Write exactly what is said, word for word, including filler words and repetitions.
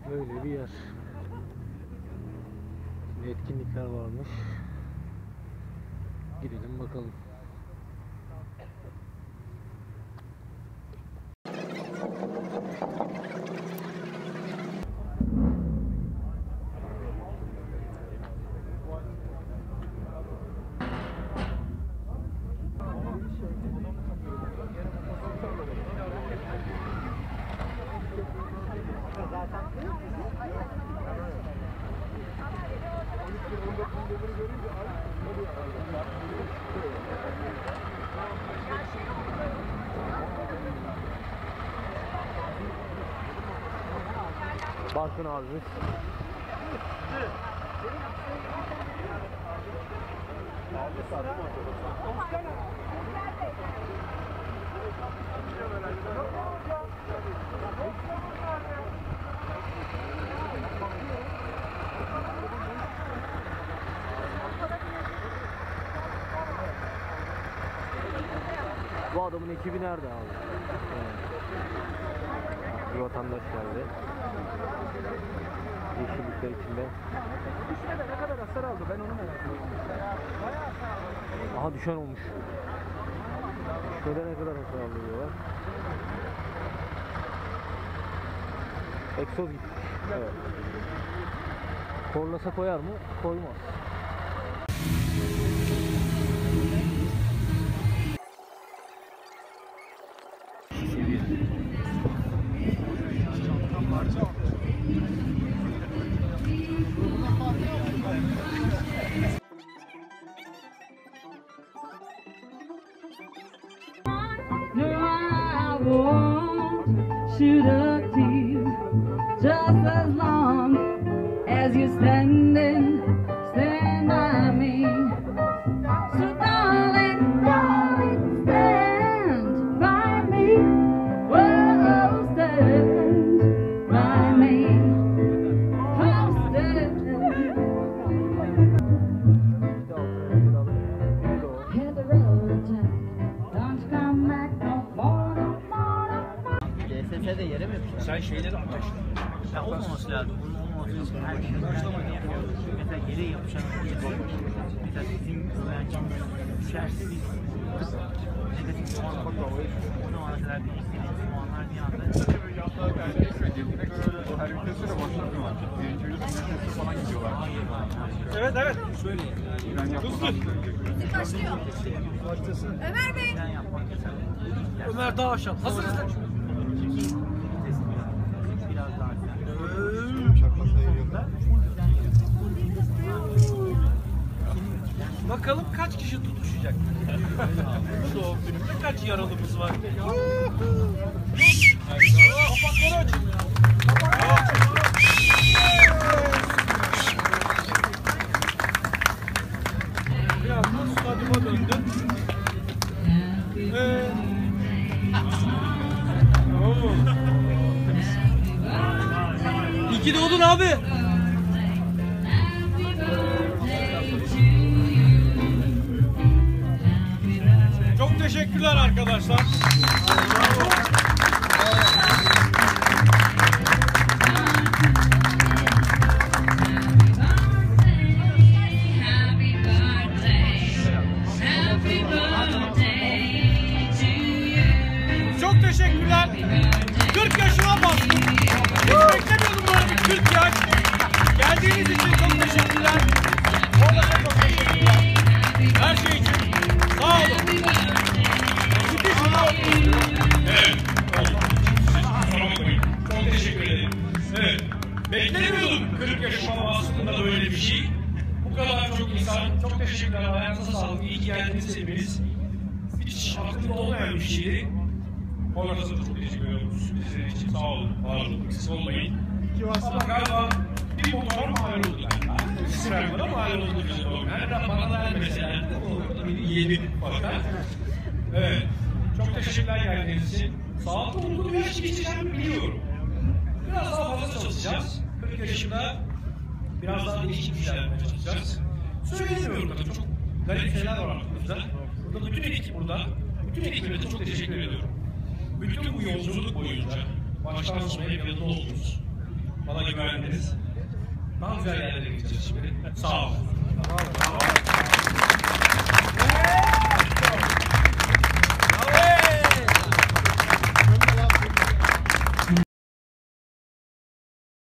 Böyle bir yer. Şimdi etkinlikler varmış. Gidelim bakalım. Barkın abimiz. Bu adamın ekibi nerede abi? Evet. Bir vatandaş geldi. Yeşillikler içinde. Düşmede ne kadar hasar aldı ben onu merak ediyorum. Aha düşen olmuş. Düşmede ne kadar hasar aldı diyorlar. Egzoz gitmiş. Evet. Korlasa koyar mı? Koymaz. Seductive, just as long as you're standing, stand by me. So darling, darling, stand by me. Whoa, stand by me. Oh, stand. Hit the road, don't come back no more, no more, no more. D S S'de yere mi yapıyorsun? Sen şeyleri anlaş. Ya olmaması lazım. Bunun olmaması lazım. Her şey başlamadan yapıyor. Mesela yere yapışan mesela bizim öğrencimiz düşerse biz negatif puan alıyoruz. O zamana kadar bir istediğimiz puanlar bir anda her ülkesine başlamıyorlar. Birinci ülkesi falan gidiyorlar. Evet evet. Şöyle. Hızlı. Başlıyor. Ömer Bey. Ömer daha aşağı. Hazırız lan. biraz daha Bakalım kaç kişi tutuşacak? Bu doğum günümde kaç yaralımız var? Kapakları açın. Kapakları açın. Biraz da stadyuma döndüm. Evet. İyi ki doğdun abi. Çok teşekkürler arkadaşlar. Çok teşekkürler. kırk yaşıma bastım. Hiç beklemiyordum böyle bir kırk yaş. Geldiğiniz için çok teşekkürler. Orada da çok teşekkürler. Her şey için sağ olun. Müthiş bir oldu. Evet. Çok teşekkür ederim. Evet. Beklemiyordum kırk yaşıma bastığımda böyle bir şey. Bu kadar çok insan. Çok teşekkürler. Ayağınıza sağlık. İyi ki geldiniz hepiniz. Hiç aklımda olmayan bir şeydi. Onlara da çok teşekkür ediyorum. Sürprizler için sağ olun, var olun, eksik olmayın. Ama galiba bir motora mal oldu galiba. Sıramlara mal oldu galiba. Nereden bana da mesela, o da beni yedi fakat. Evet, çok teşekkürler geldiğiniz için. Sağlıklı olduğunu ve hiç geçeceğimi biliyorum. Biraz daha fazla çalışacağız. kırk yaşında biraz daha değişik bir şeyler yapmaya çalışacağız. Söyleyemiyorum tabii, çok garip şeyler var aklımızda. Burada bütün ekip burada. Bütün ekibe de çok teşekkür ediyorum. Bütün bu yolculuk boyunca baştan sona hep yanında oldunuz. Bana güvendiniz. Daha güzel yerlere gideceğiz şimdi. Sağ olun.